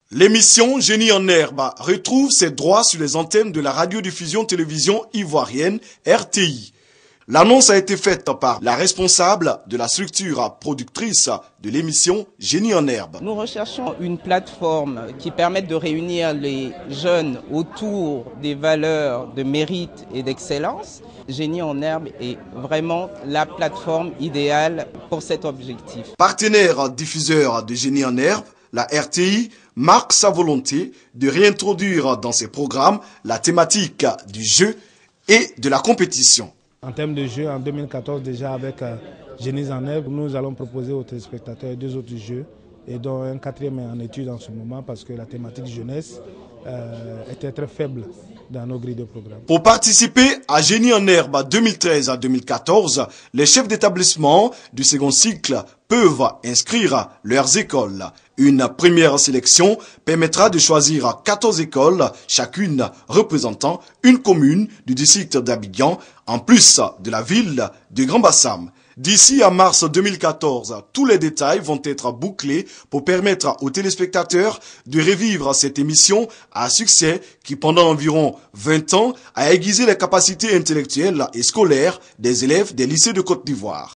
L'émission Génie en herbe retrouve ses droits sur les antennes de la radiodiffusion-télévision ivoirienne RTI. L'annonce a été faite par la responsable de la structure productrice de l'émission Génie en herbe. Nous recherchons une plateforme qui permette de réunir les jeunes autour des valeurs de mérite et d'excellence. Génie en herbe est vraiment la plateforme idéale pour cet objectif. Partenaire diffuseur de Génie en herbe, la RTI marque sa volonté de réintroduire dans ses programmes la thématique du jeu et de la compétition. En termes de jeu, en 2014 déjà avec Génie en herbe, nous allons proposer aux téléspectateurs 2 autres jeux et dont un 4e est en étude en ce moment parce que la thématique jeunesse était très faible dans nos grilles de programme. Pour participer à Génie en herbe 2013 à 2014, les chefs d'établissement du second cycle peuvent inscrire leurs écoles. Une première sélection permettra de choisir 14 écoles, chacune représentant une commune du district d'Abidjan, en plus de la ville de Grand-Bassam. D'ici à mars 2014, tous les détails vont être bouclés pour permettre aux téléspectateurs de revivre cette émission à succès qui, pendant environ 20 ans, a aiguisé les capacités intellectuelles et scolaires des élèves des lycées de Côte d'Ivoire.